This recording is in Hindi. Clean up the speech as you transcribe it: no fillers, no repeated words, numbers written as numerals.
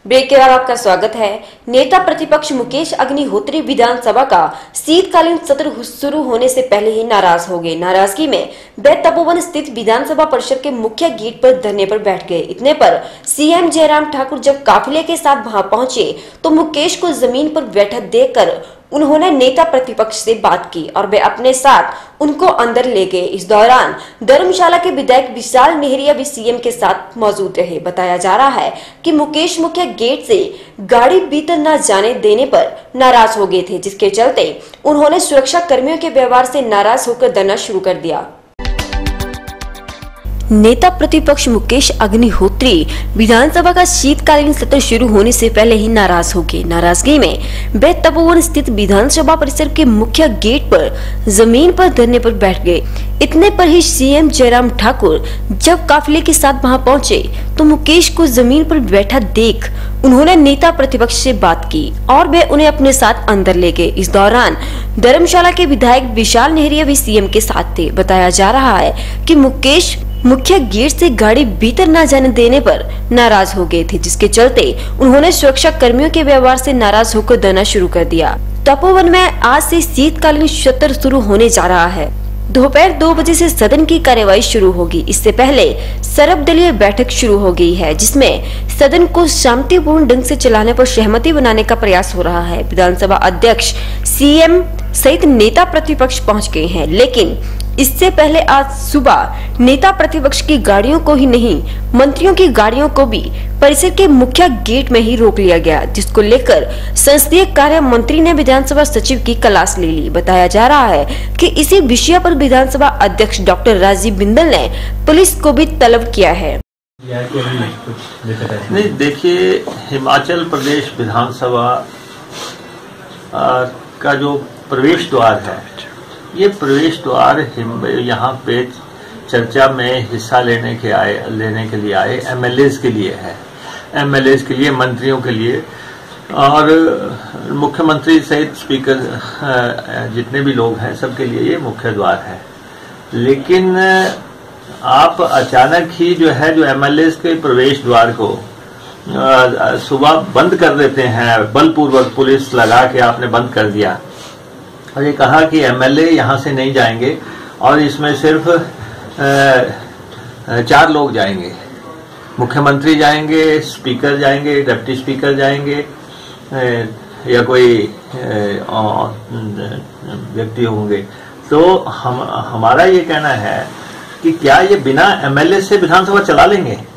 ब्रेक के बाद आपका स्वागत है। नेता प्रतिपक्ष मुकेश अग्निहोत्री विधानसभा का शीतकालीन सत्र शुरू होने से पहले ही नाराज हो गए। नाराजगी में वे तपोवन स्थित विधानसभा परिसर के मुख्य गेट पर धरने पर बैठ गए। इतने पर सीएम जयराम ठाकुर जब काफिले के साथ वहां पहुंचे तो मुकेश को जमीन पर बैठा देखकर उन्होंने नेता प्रतिपक्ष से बात की और वे अपने साथ उनको अंदर ले गए। इस दौरान धर्मशाला के विधायक विशाल नेहरिया भी सीएम के साथ मौजूद रहे। बताया जा रहा है कि मुकेश मुख्य गेट से गाड़ी भीतर न जाने देने पर नाराज हो गए थे, जिसके चलते उन्होंने सुरक्षा कर्मियों के व्यवहार से नाराज होकर धरना शुरू कर दिया। नेता प्रतिपक्ष मुकेश अग्निहोत्री विधानसभा का शीतकालीन सत्र शुरू होने से पहले ही नाराज हो गए। नाराजगी में वे तपोवन स्थित विधानसभा परिसर के मुख्य गेट पर जमीन पर धरने पर बैठ गए। इतने पर ही सीएम जयराम ठाकुर जब काफिले के साथ वहां पहुंचे तो मुकेश को जमीन पर बैठा देख उन्होंने नेता प्रतिपक्ष से बात की और वे उन्हें अपने साथ अंदर ले गए। इस दौरान धर्मशाला के विधायक विशाल नेहरिया भी सीएम के साथ थे। बताया जा रहा है कि मुकेश मुख्य गेट से गाड़ी भीतर न जाने देने पर नाराज हो गए थे, जिसके चलते उन्होंने सुरक्षा कर्मियों के व्यवहार से नाराज होकर धरना शुरू कर दिया। तपोवन में आज से शीतकालीन सत्र शुरू होने जा रहा है। दोपहर 2 बजे से सदन की कार्यवाही शुरू होगी। इससे पहले सर्वदलीय बैठक शुरू हो गई है, जिसमें सदन को शांतिपूर्ण ढंग से चलाने पर सहमति बनाने का प्रयास हो रहा है। विधानसभा अध्यक्ष, सीएम सहित नेता प्रतिपक्ष पहुंच गए हैं, लेकिन इससे पहले आज सुबह नेता प्रतिपक्ष की गाड़ियों को ही नहीं, मंत्रियों की गाड़ियों को भी परिसर के मुख्य गेट में ही रोक लिया गया, जिसको लेकर संसदीय कार्य मंत्री ने विधानसभा सचिव की क्लास ले ली। बताया जा रहा है कि इसी विषय पर विधानसभा अध्यक्ष डॉक्टर राजीव बिंदल ने पुलिस को भी तलब किया है। नहीं, देखिए, हिमाचल प्रदेश विधानसभा का जो प्रवेश द्वार है, ये प्रवेश द्वार यहाँ पे चर्चा में हिस्सा लेने के लिए आए एमएलएज के लिए है, एमएलएज के लिए, मंत्रियों के लिए और मुख्यमंत्री सहित स्पीकर जितने भी लोग हैं सबके लिए ये मुख्य द्वार है। लेकिन आप अचानक ही जो एमएलएज के प्रवेश द्वार को सुबह बंद कर देते हैं, बलपूर्वक पुलिस लगा के आपने बंद कर दिया और ये कहा कि एमएलए यहाँ से नहीं जाएंगे और इसमें सिर्फ 4 लोग जाएंगे, मुख्यमंत्री जाएंगे, स्पीकर जाएंगे, डिप्टी स्पीकर जाएंगे या कोई व्यक्ति होंगे। तो हमारा ये कहना है कि क्या ये बिना एमएलए से विधानसभा चला लेंगे?